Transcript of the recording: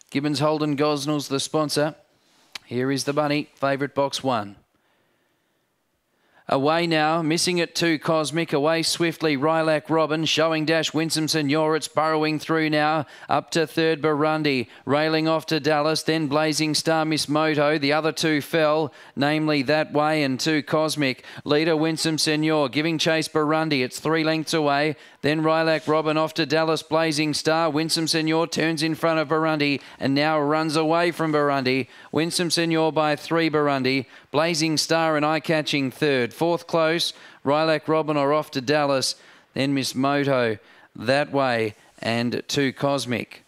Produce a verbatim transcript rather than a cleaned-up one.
Gibbons Holden Gosnell's the sponsor. Here is the bunny, favourite box one. Away now, missing it two, Cosmic. Away swiftly, Rylac Robin. Showing dash, Winsome Senor. It's burrowing through now. Up to third, Burundi. Railing off to Dallas. Then Blazing Star, Miss Moto. The other two fell, namely That Way and two, Cosmic. Leader, Winsome Senor. Giving chase, Burundi. It's three lengths away. Then Rylac Robin off to Dallas, Blazing Star. Winsome Senor turns in front of Burundi and now runs away from Burundi. Winsome Senor by three, Burundi. Blazing Star and Eye Catching third. Fourth close, Rylac Robin are off to Dallas. Then Miss Moto, That Way and two, Cosmic.